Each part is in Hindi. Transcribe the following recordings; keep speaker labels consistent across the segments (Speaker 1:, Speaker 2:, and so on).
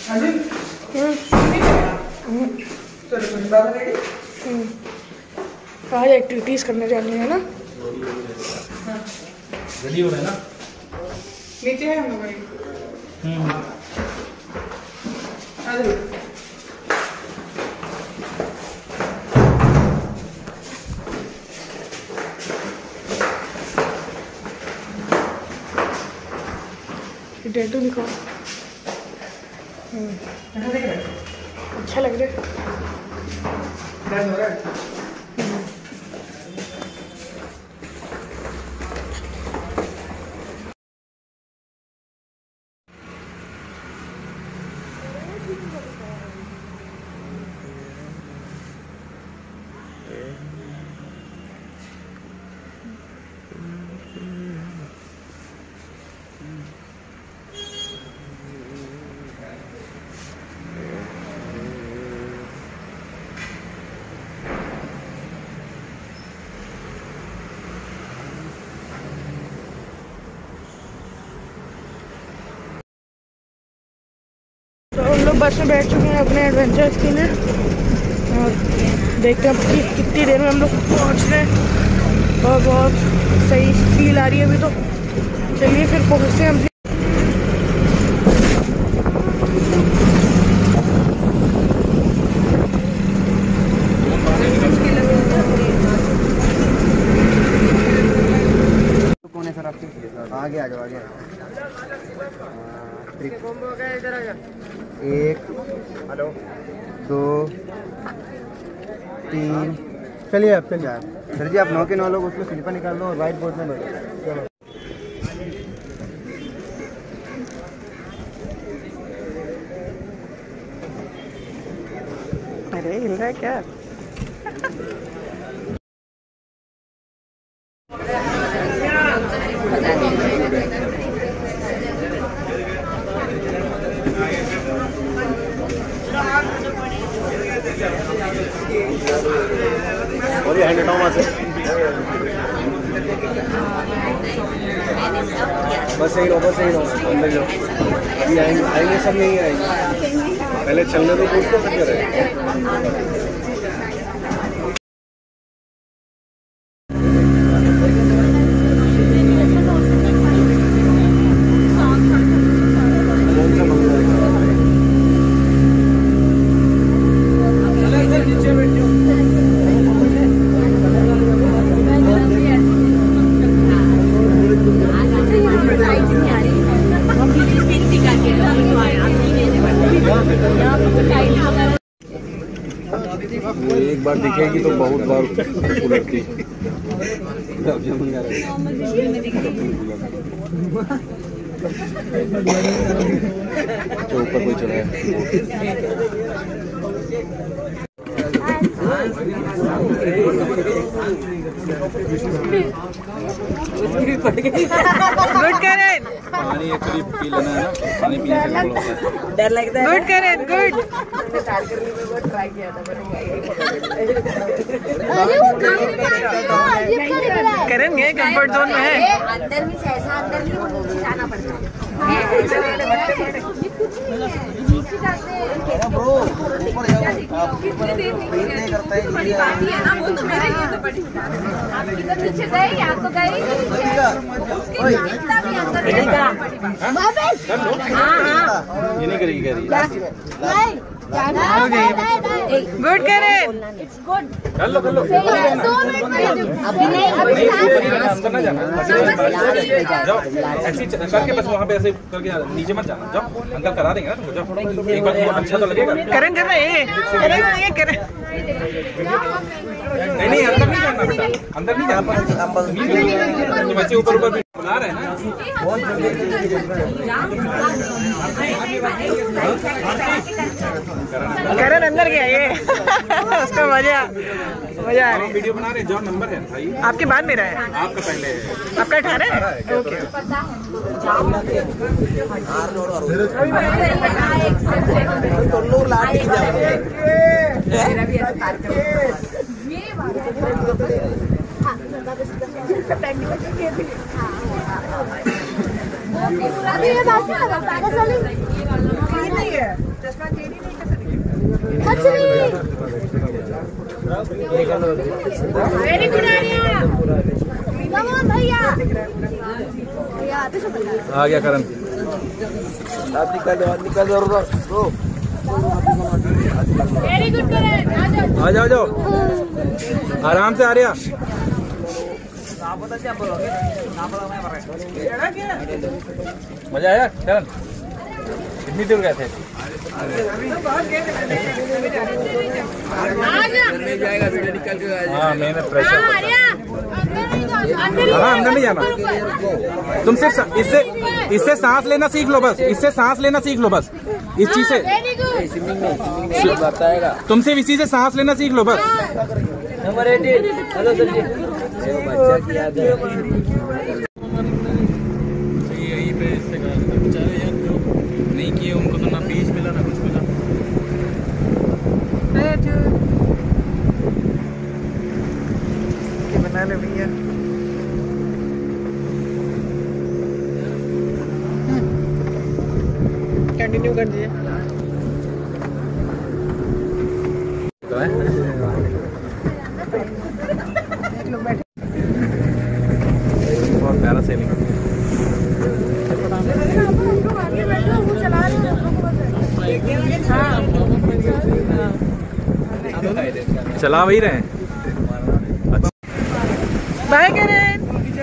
Speaker 1: आज एक्टिविटीज करने जानी है ना।
Speaker 2: रेडी हो रहे ना?
Speaker 3: नीचे है हम लोग।
Speaker 1: टैटू दिखाओ। अच्छा लग रहा है।
Speaker 3: दर्द हो रहा है?
Speaker 1: तो हम लोग बस में बैठ चुके हैं अपने एडवेंचर्स के लिए और देखते हैं कि कितनी देर में हम लोग पहुँच रहे हैं। और बहुत सही फील आ रही है अभी तो। चलिए फिर पहुँचते हैं हम।
Speaker 4: आगे आ जाओ, आगे एक, हेलो, 2, 3, चलिए आप चलिए आप सर जी, आप 9 के 9 लोग उसको स्लीपर निकाल लो और व्हाइट बोर्ड में बैठो। चलो
Speaker 1: अरे हिल रहा है क्या?
Speaker 4: और ये हैंड हटाओ वहाँ से। बस यही रहो, बस यही रहो, अंदर जाओ। अभी आएंगे सब, यहीं आएंगे। पहले चलने दो उसको, फिर करें। एक बार दिखेगी तो बहुत बार उलटती। ऊपर कोई चढ़ा है।
Speaker 1: गुड करें।
Speaker 2: पानी एक्चुअली पी लेना है ना, पानी पीने से प्रॉब्लम होता है।
Speaker 1: डर लगता है। गुड करें, गुड। करें ये कंफर्ट जोन में है।
Speaker 5: अंदर भी ऐसा अंदर भी जाना पड़ता है। बड़ी बात है ना, वो तो मेरे लिए तो बड़ी बात है। आप इधर पीछे गए या तो गए उसके इतना भी अंदर
Speaker 2: ये नहीं करेगी कह रही है।
Speaker 1: गुड करें।
Speaker 2: कर लो कर लो।
Speaker 5: 2 मिनट में अभी नहीं,
Speaker 2: अंदर ना जाना, जाओ ऐसे करके बस वहाँ पे ऐसे करके नीचे मत जाना। जाओ, अंकल करा देंगे ना तुमको। जाओ एक बार अच्छा तो लगेगा।
Speaker 1: करें कर रहे हैं, ये करें।
Speaker 2: नहीं अंदर नहीं जाना बेटा, अंदर नहीं जाना। तुम ऐसे ऊपर ऊपर बुला रहे हैं ना।
Speaker 1: करण अंदर गया ये। उसका मजा आ रहा है।
Speaker 2: वीडियो बना रहे हैं। जो नंबर है भाई
Speaker 1: आपके बाद मेरा है,
Speaker 2: आपका पहले है।
Speaker 1: आपका 18 है। Okay.
Speaker 5: Very good Arya, come on भैया, भैया आते सब
Speaker 2: आ गया करण।
Speaker 4: निकल दो।
Speaker 5: वेरी गुड करण,
Speaker 2: आ जाओ आराम से आर्या। मजा आया करण? कितनी दूर गए थे? हाँ मैंने प्रेशर। हाँ अंदर नहीं जाना, तुम सिर्फ इससे सांस लेना सीख लो बस, इससे सांस लेना सीख लो बस, इस चीज से तुम सिर्फ इसी से सांस लेना सीख लो बस।
Speaker 4: नंबर 18 हेलो सर जी, बच्चा की याद है
Speaker 2: यहीं पे इससे बेचारे यार जो नहीं किए उनको तो ना बीज मिला ना कुछ मिला।
Speaker 3: बना ले भैया। कंटिन्यू कर दिए।
Speaker 2: बहुत प्यारा सेलिंग। चला वही रहे हैं।
Speaker 3: बाय करें।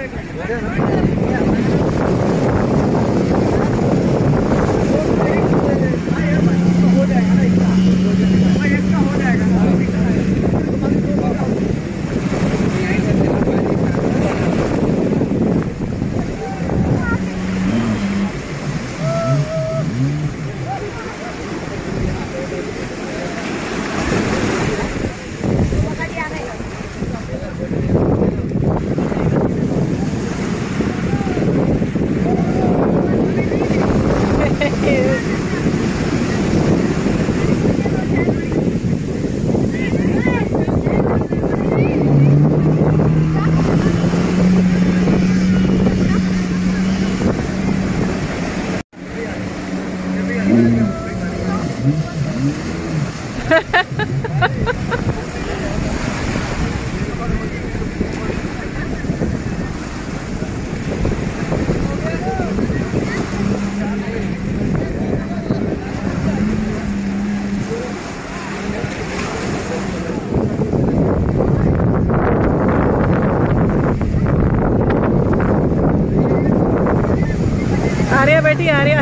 Speaker 3: आर्या बेटी आर्या।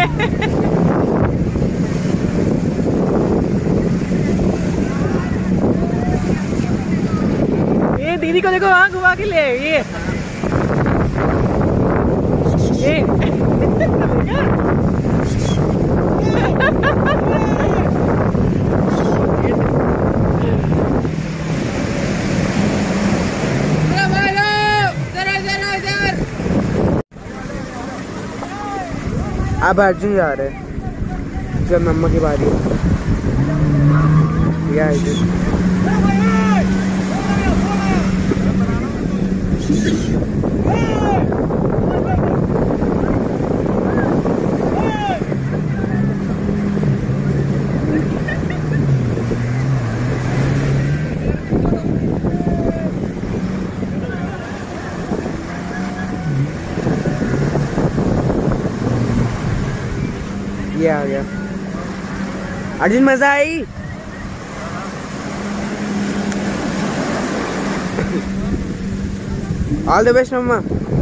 Speaker 3: ये दीदी को देखो वहां घुमा के ले ये
Speaker 1: अब अर्जुन जा रहे हैं जब मम्मा की बारी है। ये आ गया अर्जुन, मजा आई? All the best mamma.